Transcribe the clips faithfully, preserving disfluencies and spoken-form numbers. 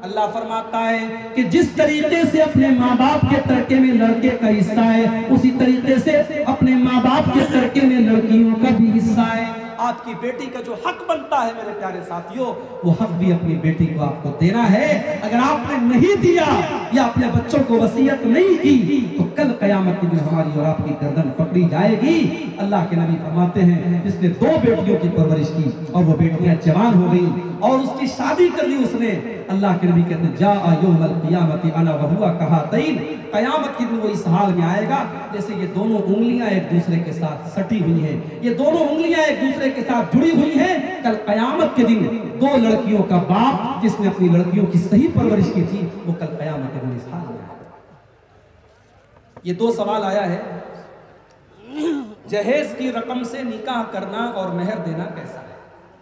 अल्लाह फरमाता है कि जिस तरीके से अपने माँ बाप के तरके में लड़के का हिस्सा है, उसी तरीके से अपने माँ बाप के तरके में लड़कियों का भी हिस्सा है। आपकी बेटी का जो हक बनता है मेरे प्यारे साथियों, वो हक भी अपनी बेटी को आपको देना है। अगर आपने नहीं दिया या अपने बच्चों को वसीयत नहीं की तो कल कयामत के दिन हमारी और आपकी गर्दन पकड़ी जाएगी। अल्लाह के नबी फरमाते हैं जिसने दो बेटियों की परवरिश की और वो बेटियां जवान हो गई और उसकी शादी कर ली उसने, अल्लाह के नबी कहते हैं जा यौमल क़ियामति अना व हुवा कहातैन, कयामत के दिन वो इस हाल में आएगा जैसे ये दोनों उंगलियां एक दूसरे के साथ सटी हुई हैं, ये दोनों उंगलियां एक दूसरे के साथ जुड़ी हुई हैं। कल कयामत के दिन दो लड़कियों का बाप जिसने अपनी लड़कियों की सही परवरिश की थी वो कल कयामत के दिन इस हाल में आएगा। ये दो सवाल आया है, जहेज की रकम से निकाह करना और मेहर देना कैसा है?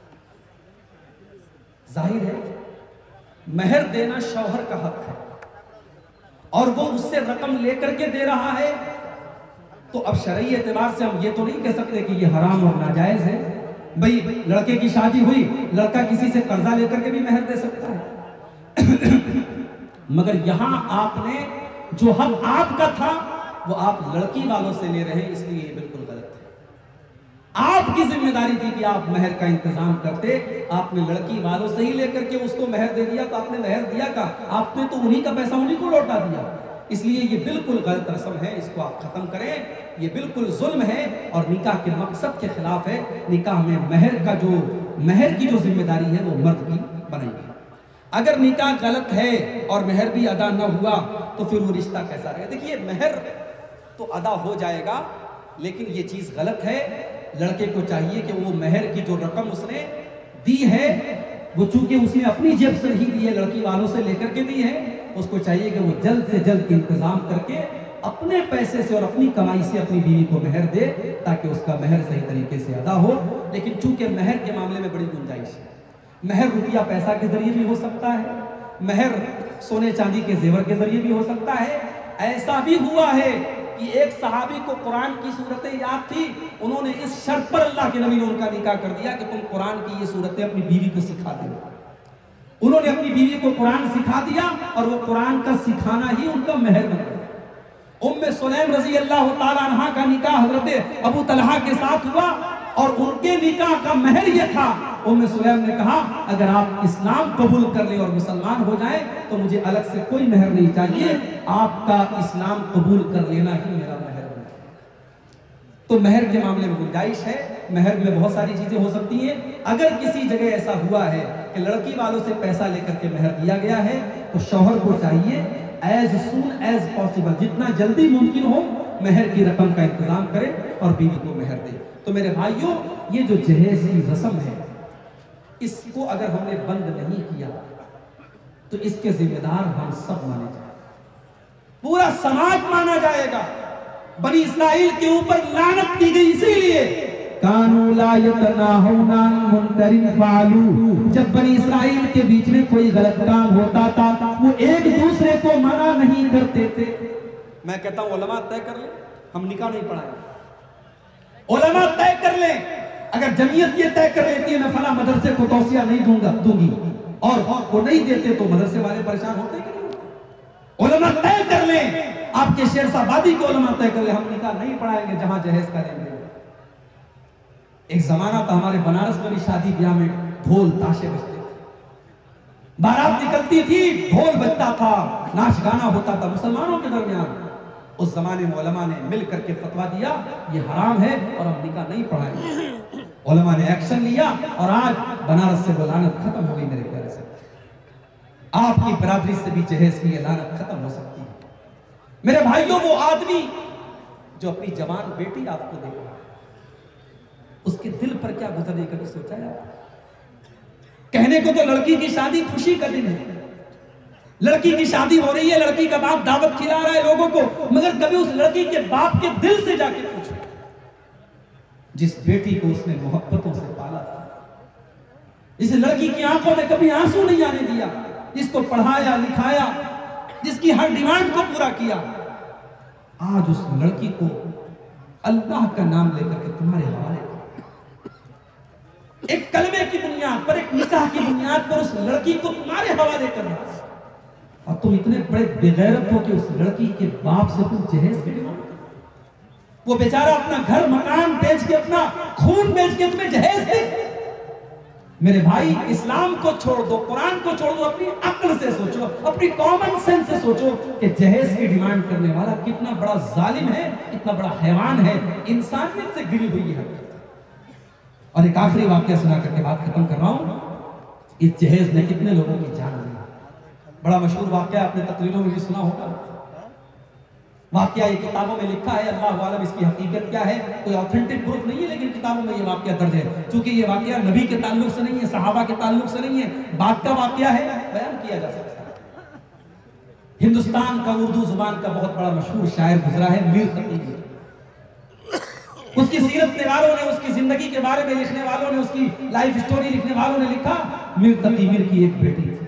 जाहिर है मेहर देना शौहर का हक है और वो उससे रकम लेकर के दे रहा है, तो अब शरई एतबार से हम ये तो नहीं कह सकते कि ये हराम और नाजायज है। भाई लड़के की शादी हुई, लड़का किसी से कर्जा लेकर के भी मेहर दे सकता है मगर यहां आपने जो हक आपका था वो आप लड़की वालों से ले रहे हैं, इसलिए ये बिल्कुल गलत है। आपकी जिम्मेदारी थी कि आप मेहर का इंतजाम करते, आपने लड़की वालों से ही लेकर के उसको मेहर दे दिया, तो आपने मेहर दिया का, आपने तो उन्हीं का पैसा उन्हीं को लौटा दिया। इसलिए ये बिल्कुल गलत रस्म है, इसको आप खत्म करें, ये बिल्कुल जुल्म है और निकाह के मकसद के खिलाफ है। निकाह में मेहर का जो मेहर की जो जिम्मेदारी है वो मर्द की बनेगी। अगर निकाह गलत है और मेहर भी अदा न हुआ तो फिर वो रिश्ता कैसा रहेगा? देखिए मेहर तो अदा हो जाएगा लेकिन ये चीज गलत है। लड़के को चाहिए कि वो मेहर की जो रकम उसने दी है वो चूंकि उसने अपनी जेब से नहीं दी है, लड़की वालों से लेकर के दी है, उसको चाहिए कि वो जल्द से जल्द इंतजाम करके अपने पैसे से और अपनी कमाई से अपनी बीवी को मेहर दे ताकि उसका मेहर सही तरीके से अदा हो। लेकिन चूंकि मेहर के मामले में बड़ी गुंजाइश है, मेहर रुपया पैसा के जरिए भी हो सकता है, मेहर सोने चांदी के जेवर के जरिए भी हो सकता है। ऐसा भी हुआ है कि एक सहाबी को कुरान की सूरतें याद थी, उन्होंने इस शर्त पर अल्लाह के नबी ने उनका निकाह कर दिया कि तुम कुरान की ये सूरतें अपनी बीवी को सिखा दो। उन्होंने अपनी बीवी को कुरान सिखा दिया और वो कुरान का सिखाना ही उनका मेहर बन गया। उम्मे सुलैम रजी अल्लाह तआला अन्हा का निकाह हजरत अबू तलहा के साथ हुआ और उनके निकाह का मेहर ये था, उम्मे सुलैम ने कहा अगर आप इस्लाम कबूल कर ले और मुसलमान हो जाए तो मुझे अलग से कोई मेहर नहीं चाहिए, आपका इस्लाम कबूल कर लेना ही मेरा मेहर है। तो मेहर के मामले में गुंजाइश है, मेहर में बहुत सारी चीजें हो सकती हैं। अगर किसी जगह ऐसा हुआ है कि लड़की वालों से पैसा लेकर के मेहर दिया गया है तो शौहर को चाहिए एज सून एज पॉसिबल, जितना जल्दी मुमकिन हो मेहर की रकम का इंतजाम करे और बीवी को मेहर दे। तो मेरे भाइयों ये जो जहेज की रस्म है इसको अगर हमने बंद नहीं किया तो इसके जिम्मेदार हम सब माने जाएंगे, पूरा समाज माना जाएगा। बनी इस्राइल के ऊपर लानत की गई इसीलिए कानू ला यतनाहुना अन मुनकरिन फालू, जब बनी इस्राइल के बीच में कोई गलत काम होता था वो एक दूसरे को मना नहीं करते थे। मैं कहता हूं उलमा तय कर ले, हम निकाह नहीं पढ़ाएंगे, उलमा तय कर ले। अगर जमीयत ये तय कर लेती है मैं फला मदरसे को तौसिया नहीं दूंगा दूंगी और वो नहीं देते तो मदरसे वाले परेशान होते कि नहीं होते? उलमा तय कर ले, आपके शेरशाबादी के उलमा तय कर ले हम निकाह नहीं पढ़ाएंगे जहां जहेज करेंगे। एक जमाना था हमारे बनारस में भी शादी ब्याह में ढोल ताशे बजते थे, बारात निकलती थी, ढोल बजता था, नाच गाना होता था मुसलमानों के दरमियान। उस जमाने में उलमा ने मिल करके फतवा दिया ये हराम है और हम निकाह नहीं पढ़ाएंगे। उलमा ने एक्शन लिया और आज बनारस से वो लानत खत्म हो गई। मेरे प्यारे से आपकी बरादरी से भी जहेज की ये लानत खत्म हो सकती है। मेरे भाइयों वो आदमी जो अपनी जवान बेटी आपको दे रहा है उसके दिल पर क्या गुजर रही कभी सोचा है? कहने को तो लड़की की शादी खुशी का दिन है, लड़की की शादी हो रही है, लड़की का बाप दावत खिला रहा है लोगों को, मगर कभी उस लड़की के बाप के दिल से जाके पूछो, जिस बेटी को उसने मोहब्बतों से पाला था, जिस लड़की की आंखों में कभी आंसू नहीं आने दिया, जिसको पढ़ाया लिखाया, जिसकी हर डिमांड को पूरा किया, आज उस लड़की को अल्लाह का नाम लेकर के तुम्हारे हवाले, एक कलमे की बुनियाद पर, एक निकाह की बुनियाद पर उस लड़की को तुम्हारे हवाले करना, और तुम इतने बड़े बेगैरत हो कि उस लड़की के बाप से तुम जहेज के डिमांड करते हो। वो बेचारा अपना घर मकान बेच के, अपना खून बेच के तुम्हें जहेज दे। मेरे भाई, इस्लाम को छोड़ दो, कुरान को छोड़ दो, अपनी अक्ल से सोचो, अपनी कॉमन सेंस से सोचो कि जहेज की डिमांड करने वाला कितना बड़ा जालिम है, कितना बड़ा हैवान है, इंसानियत से गिरी हुई है। और एक आखिरी वाक्य सुना करके बात खत्म कर रहा हूं। इस जहेज ने कितने लोगों की जान ली। बड़ा मशहूर वाक्य आपने तकरीरों में भी सुना होगा। वाक्य ये किताबों में लिखा है, अल्लाह वालम इसकी हकीकत क्या है, कोई ऑथेंटिक प्रूफ नहीं है, लेकिन किताबों में ये वाक्य दर्ज है। क्योंकि ये वाक्य नबी के ताल्लुक से नहीं है, सहाबा के ताल्लुक से नहीं है, बात का वाक्य है, बयान किया जा सकता है। हिंदुस्तान का उर्दू जुबान का बहुत बड़ा मशहूर शायर गुजरा है, मीर तकी मीर। उसकी सीरत निगारों ने, उसकी जिंदगी के बारे में लिखने वालों ने, उसकी लाइफ स्टोरी लिखने वालों ने लिखा, मीर तकी मीर की एक बेटी थी,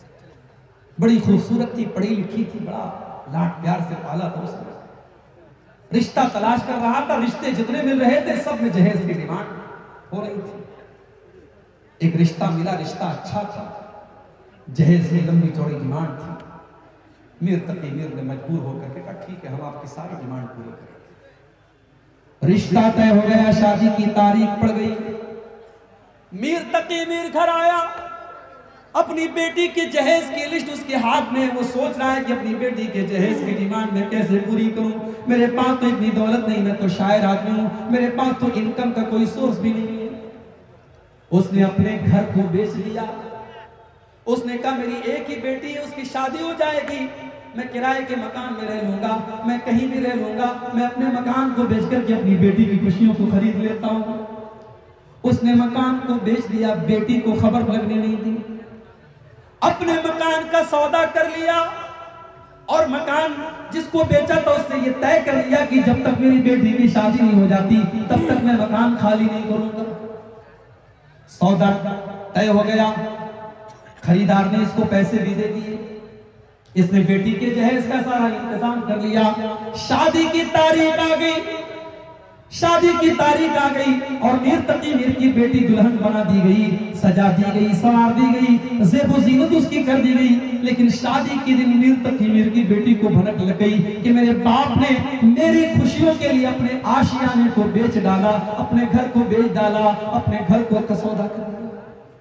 बड़ी खूबसूरत थी, पढ़ी लिखी थी, बड़ा लाड प्यार से पाला था उसने। रिश्ता तलाश कर रहा था, रिश्ते जितने मिल रहे थे सब में जहेज की डिमांड हो रही थी। एक रिश्ता मिला, रिश्ता अच्छा था, जहेज की लंबी चौड़ी डिमांड थी। मीर तकी मीर ने मजबूर होकर के कहा, ठीक है, हम आपकी सारी डिमांड पूरी करेंगे। रिश्ता तय हो गया, शादी की तारीख पड़ गई। मीर तकी मीर घर आया, अपनी बेटी के जहेज की लिस्ट उसके हाथ में। वो सोच रहा है कि अपनी बेटी के जहेज की डिमांड मैं कैसे पूरी करूं। मेरे पास तो इतनी दौलत नहीं, मैं तो शायर आदमी हूं, मेरे पास तो इनकम का कोई सोर्स भी नहीं है। उसने अपने घर को बेच लिया। उसने कहा, मेरी एक ही बेटी है, उसकी शादी हो जाएगी, मैं किराए के मकान में रह लूंगा, मैं कहीं भी रह लूंगा, मैं अपने मकान को बेच करके अपनी बेटी की खुशियों को खरीद लेता हूं। उसने मकान को बेच दिया, बेटी को खबर लगने नहीं दी, अपने मकान का सौदा कर लिया। और मकान जिसको बेचा था उसने ये तय कर लिया कि जब तक मेरी बेटी की शादी नहीं हो जाती तब तक मैं मकान खाली नहीं करूंगा। सौदा तय हो गया, खरीदार ने इसको पैसे भी दे दिए, इसने बेटी के जहेज का सारा इंतजाम कर लिया। शादी की तारीख आ गई, शादी की तारीख आ गई और मीर तकी मीर की बेटी दुल्हन बना दी गई, सजा दी गई, संवार दी गई, ज़ेबो ज़ीनत उसकी कर दी गई। लेकिन शादी के दिन मीर तकी मीर की बेटी को भनक लग गई कि मेरे बाप ने मेरी खुशियों के लिए अपने आशियाने को बेच डाला, अपने घर को बेच डाला, अपने घर को कसौदा कर दिया।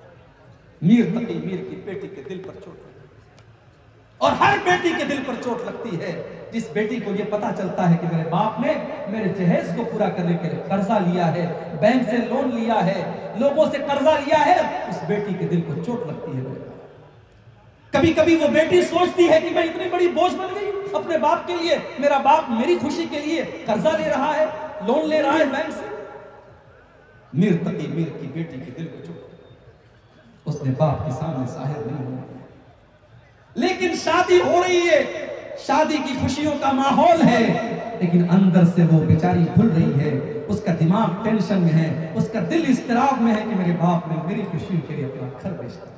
मीर तकी मीर की बेटी के दिल पर चोट लगी। और हर बेटी के दिल पर चोट लगती है जिस बेटी को यह पता चलता है कि मेरे बाप ने मेरे जहेज को पूरा करने के लिए कर्जा लिया है, बैंक से लोन लिया है, लोगों से कर्जा लिया है। उस बेटी के दिल को चोट लगती है। कभी कभी वो बेटी सोचती है कि मैं इतनी बड़ी बोझ बन गई अपने बाप के लिए, मेरा बाप मेरी खुशी के लिए कर्जा ले रहा है, लोन ले रहा है बैंक से। मीर तकी मीर की बेटी के दिल को चोट, उसने बाप के सामने जाहिर नहीं हुआ। लेकिन शादी हो रही है, शादी की खुशियों का माहौल है, लेकिन अंदर से वो बेचारी भूल रही है, उसका दिमाग टेंशन में है, उसका दिल इस्तिराब में है कि मेरे बाप ने मेरी खुशियों के लिए अपना घर बेच दिया।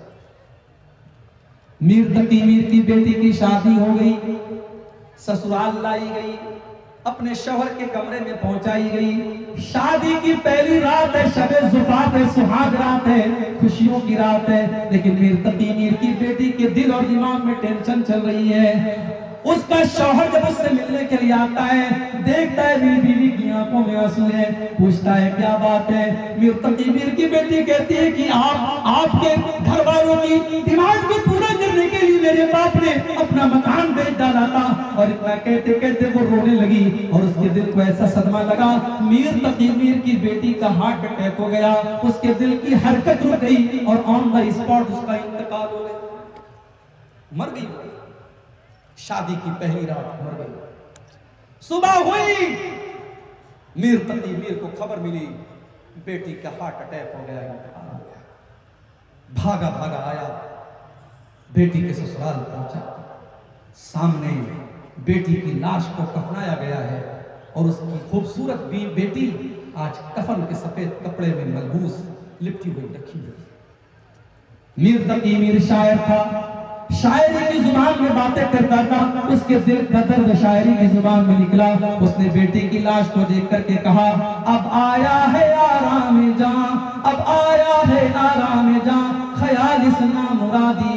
मीर तकी मीर की बेटी की शादी हो गई, ससुराल लाई गई, अपने शौहर के कमरे में पहुंचाई गई। शादी की पहली रात है, शबे ज़ुफ़ाफ़ है, सुहाग रात है, खुशियों की रात है। लेकिन मीर तकी मीर की बेटी के दिल और दिमाग में टेंशन चल रही है। उसका शौहर जब उससे मिलने के लिए आता है, देखता है मेरी बीवी की आंखों में आंसू है, पूछता है क्या बात है। मीर तकी मीर की बेटी कहती है कि आप आपके घर वालों की डिमांड को पूरा करने के लिए मेरे बाप ने अपना मकान बेच डाला था। और इतना कहते कहते वो रोने लगी और उसके दिल को ऐसा सदमा लगा, मीर तकी मीर की बेटी का हार्ट अटैक हो गया, उसके दिल की हरकत रुक गई और ऑन द स्पॉट उसका इंतकाल हो गया, मर गई। शादी की पहली रात मर गई। सुबह हुई, मीर तकी मीर को खबर मिली बेटी का हार्ट अटैक हो गया, इंतकाल हो गया। भागा भागा आया, बेटी के ससुराल पहुंचा, सामने बेटी की लाश को कफनाया गया है और उसकी खूबसूरत भी बेटी आज कफन के सफेद कपड़े में मलबूस लिपटी हुई रखी हुई। मीर तकी मीर शायर था, शायरी की जुबान में बातें करता था, उसके दिल का दर्द शायरी की जुबान में निकला। उसने बेटी की लाश को देख करके कहा, अब आया है आराम जां, अब आया है आराम जां, ख्याल इस नामुरादी में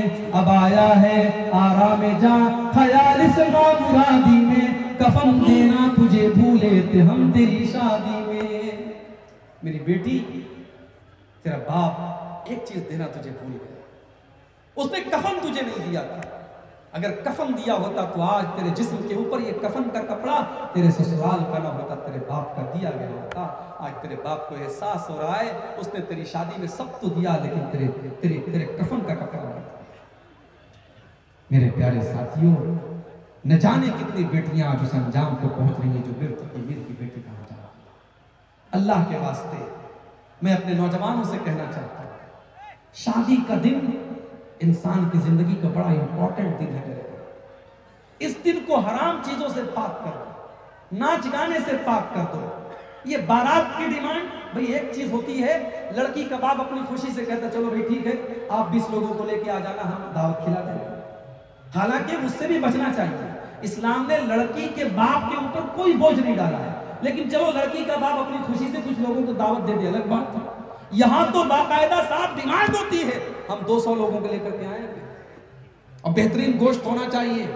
में, अब आया है आराम जा ख्याल से नौ मुरादी में, कफन देना तुझे भूले थे हम तेरी शादी में। मेरी बेटी, तेरा बाप एक चीज देना तुझे भूल गया, उसने कफन तुझे नहीं दिया था। अगर कफन दिया होता तो आज तेरे जिस्म के ऊपर ये कफन का कपड़ा तेरे ससुराल का ना होता, तेरे बाप का दिया गया होता। आज तेरे बाप को एहसास हो रहा है, उसने तेरी शादी में सब तो दिया, लेकिन तेरे तेरे तेरे कफन का कपड़ा नहीं था। मेरे प्यारे साथियों, न जाने कितनी बेटियां आज उस अंजाम को पहुंच रही हैं जो मृत्यु की मीर की बेटी कहा जा रहा है। अल्लाह के वास्ते मैं अपने नौजवानों से कहना चाहता हूं, शादी का दिन इंसान की जिंदगी का बड़ा इंपॉर्टेंट दिन है। इस दिन को हराम चीजों से पाक कर दो, नाच गाने से पाक कर दो। ये बारात की डिमांड, भाई एक चीज होती है, लड़की का बाप अपनी खुशी से कहता चलो भाई ठीक है, आप बीस लोगों को लेके आ जाना, हम दावत खिला देंगे। हालांकि उससे भी बचना चाहिए। इस्लाम ने लड़की के बाप के ऊपर कोई बोझ नहीं डाला है, लेकिन चलो लड़की का बाप अपनी खुशी से कुछ लोगों को दावत दे दे, अलग बात है। यहां तो बाकायदा साफ डिमांड होती है, हम दो सौ लोगों को लेकर के आएंगे और बेहतरीन गोश्त होना चाहिए,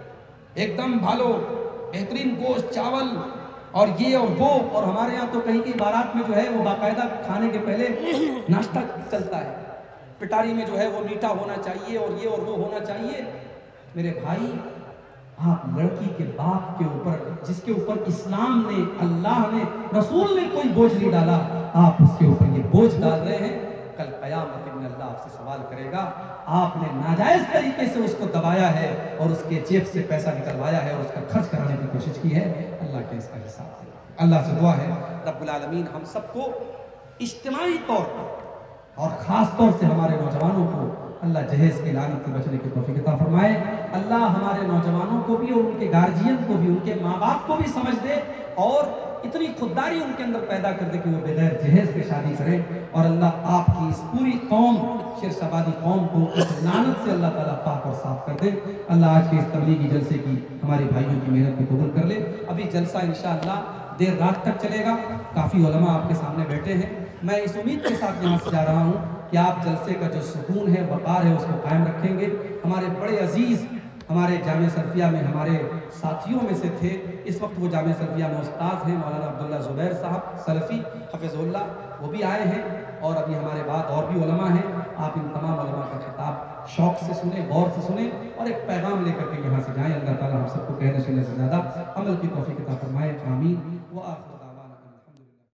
एकदम भालो बेहतरीन गोश्त, चावल और ये और वो। और हमारे यहाँ तो कहीं की बारात में जो है वो बाकायदा खाने के पहले नाश्ता चलता है, पिटारी में जो है वो मीठा होना चाहिए और ये और वो होना चाहिए। मेरे भाई, आप लड़की के बाप के ऊपर, जिसके ऊपर इस्लाम ने, अल्लाह ने, रसूल ने कोई बोझ नहीं डाला, आप उसके ऊपर ये बोझ डाल रहे हैं। कल कयामत में अल्लाह आपसे सवाल करेगा, आपने नाजायज तरीके से उसको दबाया है और उसके जेब से पैसा निकलवाया है और उसका खर्च कराने की कोशिश की है, अल्लाह के इसका हिसाब देगा। अल्लाह से दुआ है रब्बुल आलमीन हम सबको इज्तिमाई तौर पर और खास तौर से हमारे नौजवानों को अल्लाह जहेज के लानत से बचने की तौफीक अता फरमाए। अल्लाह हमारे नौजवानों को भी और उनके गार्जियन को भी, उनके माँ बाप को भी समझ दे और इतनी खुददारी उनके अंदर पैदा कर दे कि वो बगैर जहेज के शादी करें। और अल्लाह आपकी इस पूरी कौम, शिरशाबादी कौम को इस लानत से अल्लाह ताला पाक और साफ कर दे। अल्लाह आज के इस तबलीगी जलसे की हमारे भाइयों की मेहनत को कबूल कर ले। अभी जलसा इंशाअल्लाह देर रात तक चलेगा, काफ़ी उलमा आपके सामने बैठे हैं। मैं इस उम्मीद के साथ यहाँ से जा रहा हूँ कि आप जलसे का जो सुकून है, वक़ार है, उसको कायम रखेंगे। हमारे बड़े अजीज़ हमारे जामिया सरफिया में हमारे साथियों में से थे, इस वक्त वो जामिया सरफिया में उस्ताद हैं, मौलाना अब्दुल्ला ज़ुबैर साहब सलफ़ी हफ़िज़ुल्लाह, वो भी आए हैं। और अभी हमारे बाद और भी उलमा हैं। आप इन तमाम उलमा का खिताब शौक़ से सुने, गौर से सुने और एक पैगाम लेकर के यहाँ से जाएँ। अल्लाह ताला हम सबको कहने सुनने से ज़्यादा अमल की तौफ़ीक़ अता फरमाए। आमीन व आखिर।